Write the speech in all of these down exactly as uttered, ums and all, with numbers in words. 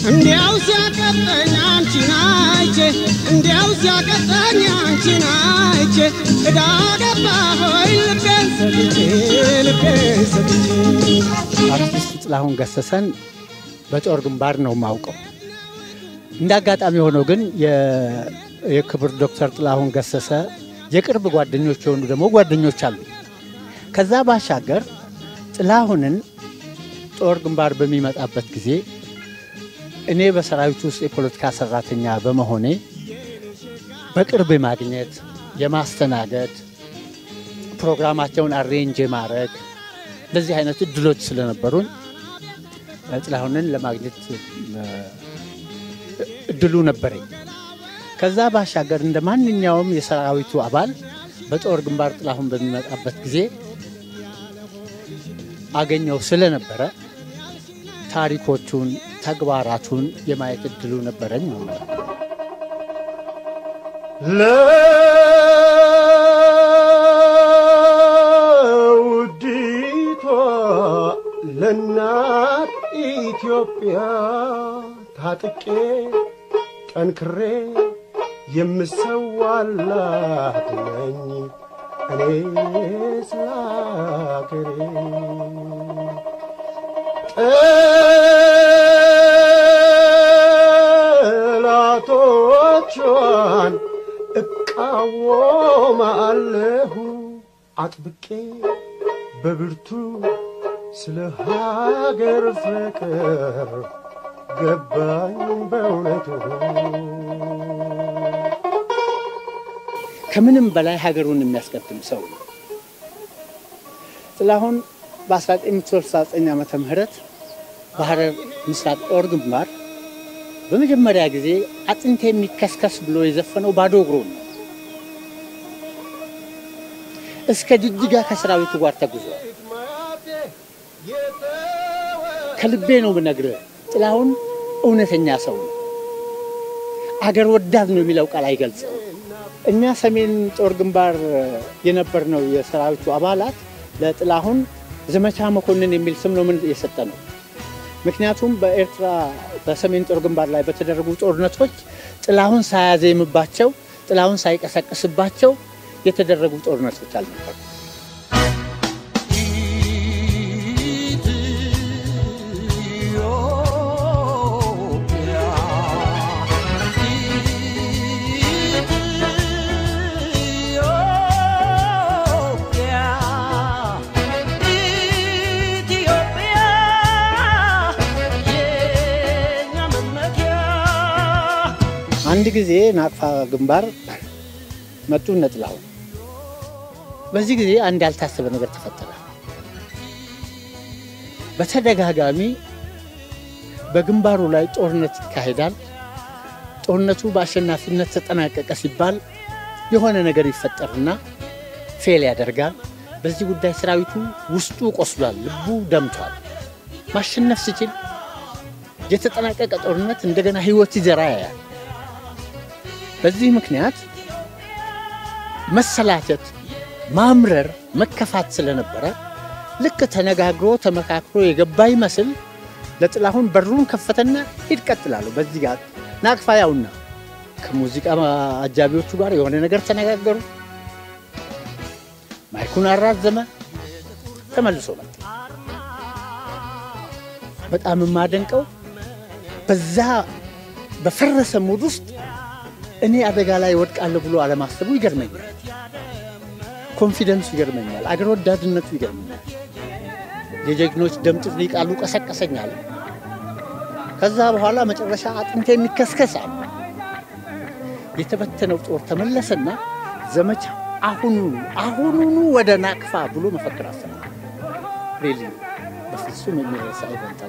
እንዲያው ሲያቀጠኝ አንቺን አይቼ እንዲያው ሲያቀጠኝ አንቺን አይቼ እዳ ገባሆይ ልቤን ሰጥቼ ልቤን ሰጥቼ አርቲስት ጥላሁን ገሰሰን በጦር ግንባር ነው ማውቀው እንዳጋጣሚ ሆኖ ግን የክብር ዶክተር ጥላሁን ገሰሰ የቅርብ ጓደኞች ሆኑ ደሞ ጓደኞች አሉ ከዛ ባሻገር ጥላሁንን ጦር ግንባር በሚመጣበት ጊዜ እኔ በሰራዊቱ ውስጥ የፖለቲካ ሰራተኛ በመሆኔ በቅርብ ማግኘት የማስተናገድ ፕሮግራማቸውን አሬንጅ ማድረግ ለዚህ አይነት እድሎች ስለነበሩን ጥላሁንን ለማግኘት እድሉ ነበረኝ ከዛ ባሻገር እንደማንኛውም የሰራዊቱ አባል በጦር ግንባር ጥላሁን በሚመጣበት ጊዜ አገኘው ስለነበረ ታሪኮቹን ተግባራቱን የማየት እድሉ ነበረኝ ማለት ለውዲቷ ለናት ኢትዮጵያ ታጥቄ ጠንክሬ የምሰዋላት ነኝ እኔ ስላገሬ ጠላቶቿን እቃወማለሁ አጥብቄ በብርቱ ስለ ሀገር ፍቅር ገባኝ በእውነቱ ከምንም በላይ ሀገሩን የሚያስቀድም ሰው ጥላሁን በ1969 ዓመተ ምህረት በሐረር ምስራቅ ጦር ግንባር በመጀመሪያ ጊዜ አጥንቴ የሚከስከስ ብሎ የዘፈነው ባዶ እግሩን ነው እስከ ጅጅጋ ከሰራዊቱ ጋር ተጉዟል ከልቤ ነው ብነግርህ ጥላሁን እውነተኛ ሰው ነው አገር ወዳድ ነው የሚለው ቃል አይገልጽም እኛ ሰሜን ጦር ግንባር የነበርነው የሰራዊቱ አባላት ለጥላሁን ዘመቻ መኮንን የሚል ስም ነው ምን የሰጠነው ምክንያቱም በኤርትራ በሰሜን ጦር ግንባር ላይ በተደረጉ ጦርነቶች ጥላሁን ሳያዘምባቸው ጥላሁን ሳይቀሰቅስባቸው የተደረጉ ጦርነቶች አልነበሩ አንድ ጊዜ ናቅፋ ግንባር መጡ ነጥላው በዚህ ጊዜ አንድ ያልታሰበ ነገር ተፈጠረ በተደጋጋሚ በግንባሩ ላይ ጦርነት ይካሄዳል ጦርነቱ በአሸናፊነት ተጠናቀቀ ሲባል የሆነ ነገር ይፈጠርና ፌል ያደርጋል በዚህ ጉዳይ ሰራዊቱ ውስጡ ቆስሏል ልቡ ደምቷል ማሸነፍ ሲችል የተጠናቀቀ ጦርነት እንደገና ህይወት ይዘራያ በዚህ ምክንያት መሰላቸት ማምረር መከፋት ስለነበረ ልክ ተነጋግሮ ተመካክሮ የገባይ መስል ለጥላሁን በሩን ከፈተና ይቀጥላሉ በዚህ ጋር ናቅፋ ያውና ከሙዚቃ አጃቢዎቹ ጋር የሆነ ነገር ተነጋገሩ ማይኩን አራዘመ ተመልሶ መጣ በጣም ማደንቀው በዛ በፈረሰ ሙድ ውስጥ እኔ አደጋ ላይ ወድቃለሁ ብሎ አለማሰቡ ይገርመኛል ኮንፊደንስ ይገርመኛል አገር ወዳድነቱ ይገርመኛል የጀግኖች ደምጥ ሊቃሉ ቀሰቀሰኛል ከዛ በኋላ መጨረሻ አጥንቴ የሚከስከሳ የተበተነው ጦር ተመለሰና ዘመቻ አሁኑ አሁኑኑ ወደ ናቅፋ ብሎ መፈክር አሰማ ሪሊ በፍጹም የሚረሳ ይበልጣል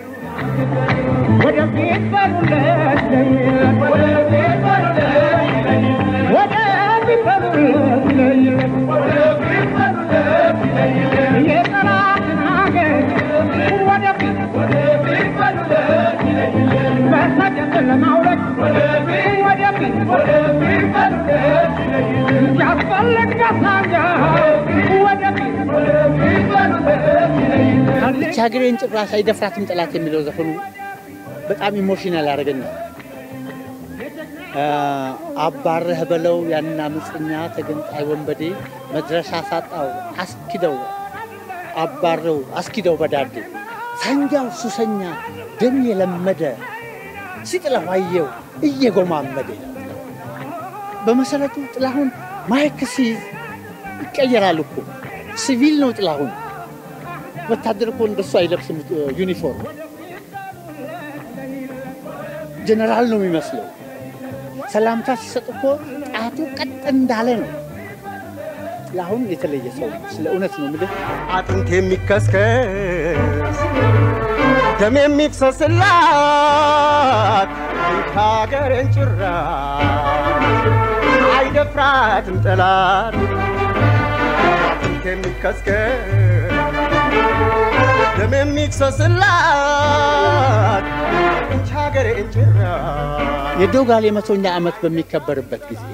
ወደ ቤት ባሉለት ወደ ቤት ባሉለት ወደ ቤት ባሉለት ወደ ቤት ባሉለት የጠላትን ሀገር ወደ ቤት ወደ ቤት ባሉለት በሰደት ለማውረድ ወደ ቤት ወደ ቤት ወደ ቤት ባሉለት ያስፈልግ ጋሳኛ ወደ ቤት ወደ ቤት ባሉለት ሀገሬን ጭራሽ አይደፍራትም ጠላት የሚለው ዘፈኑ በጣም ኢሞሽናል ያደርገኛል። አባረህ በለው ያንና ምጽኛ ተገንጣይ ወንበዴ መድረሻ ሳጣው አስኪደው አባረው አስኪደው በዳዴ ሳንጃው ሱሰኛ ደም የለመደ ሲጥላዋየው እየጎማመደ በመሰረቱ ጥላሁን ማይክ ሲይዝ ይቀየራል እኮ ሲቪል ነው ጥላሁን ወታደር እኮ እንደሱ አይለብስም ዩኒፎርም ጀነራል ነው የሚመስለው ሰላምታ ሲሰጥ እኮ ጣቱ ቀጥ እንዳለ ነው ጥላሁን የተለየ ሰው ስለ እውነት ነው ምድር አጥንት የሚከስከስ ደም የሚፈስላት ሀገርን ጭራ አይደፍራትም ጠላት አጥንት የሚከስከስ ደም የሚፈስላት ሀገርን ጭራ የዶጋሌ መቶኛ ዓመት በሚከበርበት ጊዜ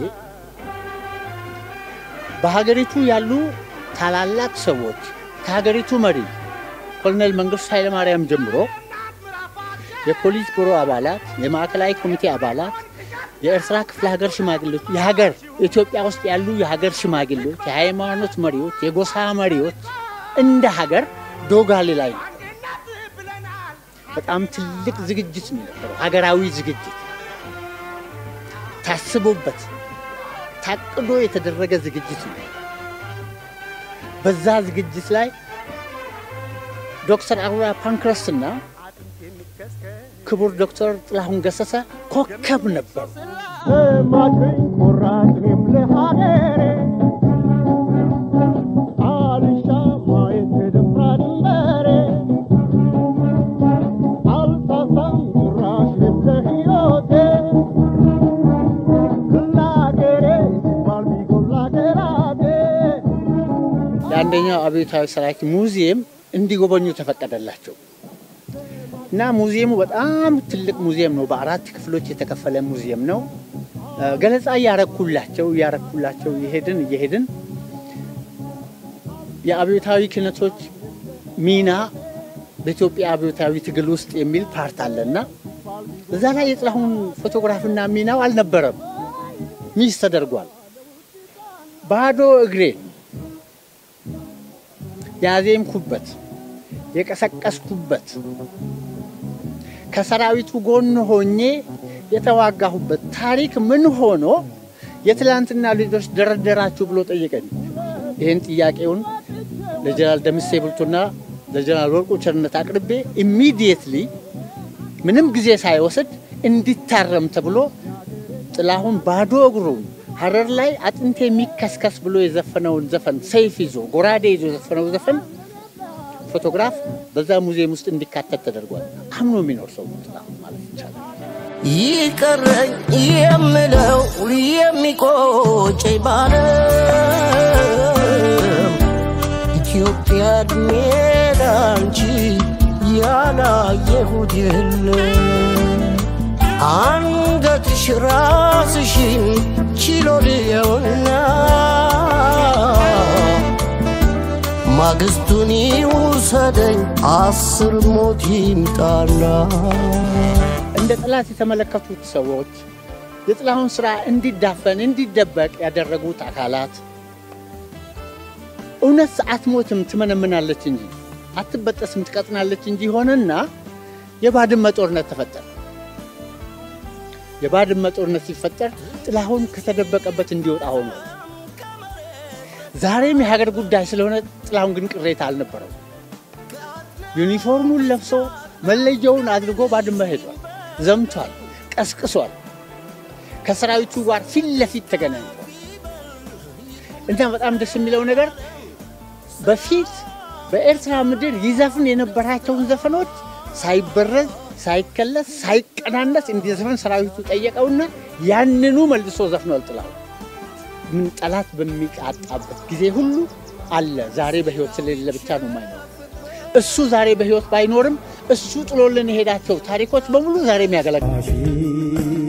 በሀገሪቱ ያሉ ታላላቅ ሰዎች ከሀገሪቱ መሪ ኮሎኔል መንግስቱ ኃይለ ማርያም ጀምሮ የፖሊስ ቢሮ አባላት የማዕከላዊ ኮሚቴ አባላት የኤርትራ ክፍለ ሀገር ሽማግሌዎች የሀገር ኢትዮጵያ ውስጥ ያሉ የሀገር ሽማግሌዎች የሃይማኖት መሪዎች የጎሳ መሪዎች እንደ ሀገር ዶጋሌ ላይ በጣም ትልቅ ዝግጅት ነው ሀገራዊ ዝግጅት ታስቦበት ታቅዶ የተደረገ ዝግጅት ነው በዛ ዝግጅት ላይ ዶክተር አሩራ ፓንክረስና ክቡር ዶክተር ጥላሁን ገሰሰ ኮከብ ነበሩ ማድረግ ቆራጥም ለሀገሬ አልሻ ማየት ደምራድመሬ አልታሳም ራሽ ለህይወቴ ላገሬ ባልቢጎላ ገራቴ የአንደኛው አብዮታዊ ሰራዊት ሙዚየም እንዲጎበኙ ተፈቀደላቸው እና ሙዚየሙ በጣም ትልቅ ሙዚየም ነው በአራት ክፍሎች የተከፈለ ሙዚየም ነው ገለጻ ያረኩላቸው ያረኩላቸው ይሄድን ይሄድን የአብዮታዊ ክነቶች ሚና በኢትዮጵያ አብዮታዊ ትግል ውስጥ የሚል ፓርት አለና እዛ ላይ የጥላሁን ፎቶግራፍና ሚናው አልነበረም ሚስ ተደርጓል ባዶ እግሬ ያዜም ኩበት የቀሰቀስኩበት ከሰራዊቱ ጎን ሆኜ የተዋጋሁበት ታሪክ ምን ሆኖ የትላንትና ልጆች ደረደራችሁ ብሎ ጠየቀኝ ይሄን ጥያቄውን ለጀነራል ደምሴ ቡልቶና ለጀነራል ወርቁ ቸርነት አቅርቤ ኢሚዲየትሊ ምንም ጊዜ ሳይወስድ እንዲታረም ተብሎ ጥላሁን ባዶ እግሩ ሐረር ላይ አጥንቴ የሚከስከስ ብሎ የዘፈነው ዘፈን ሰይፍ ይዞ ጎራዴ ይዞ የዘፈነው ዘፈን ፎቶግራፍ በዛ ሙዚየም ውስጥ እንዲካተት ተደርጓል አምኖ የሚኖር ሰው ጥላሁን ማለት ይቻላል ይቀረኝ የምለው የሚቆጨኝ ባለ ኢትዮጵያ ድሜዳንቺ ያላየሁት የለም አንገትሽ ራስሽን ችሎ ልየውና ማግስቱን ይውሰደኝ አስር ሞት ይምጣና እንደ ጥላት የተመለከቱት ሰዎች የጥላሁን ስራ እንዲዳፈን እንዲደበቅ ያደረጉት አካላት እውነት አትሞትም ትመነምናለች እንጂ አትበጠስም ትቀጥናለች እንጂ ሆነና የባድመ ጦርነት ተፈጠረ የባድመ ጦርነት ሲፈጠር ጥላሁን ከተደበቀበት እንዲወጣ ሆነ ዛሬም የሀገር ጉዳይ ስለሆነ ጥላሁን ግን ቅሬታ አልነበረው ዩኒፎርሙን ለብሶ መለየውን አድርጎ ባድመ ሄዷል ዘምቷል ቀስቅሷል ከሰራዊቱ ጋር ፊት ለፊት ተገናኝቷል እና በጣም ደስ የሚለው ነገር በፊት በኤርትራ ምድር ይዘፍን የነበራቸውን ዘፈኖች ሳይበረዝ ሳይከለስ ሳይቀናነስ እንዲዘፈን ሰራዊቱ ጠየቀውና ያንኑ መልሶ ዘፍኗል ጥላሁን ምን ጠላት በሚቃጣበት ጊዜ ሁሉ አለ ዛሬ በህይወት ስለሌለ ብቻ ነው ማይኖር እሱ ዛሬ በህይወት ባይኖርም እሱ ጥሎልን የሄዳቸው ታሪኮች በሙሉ ዛሬም ያገለግላሉ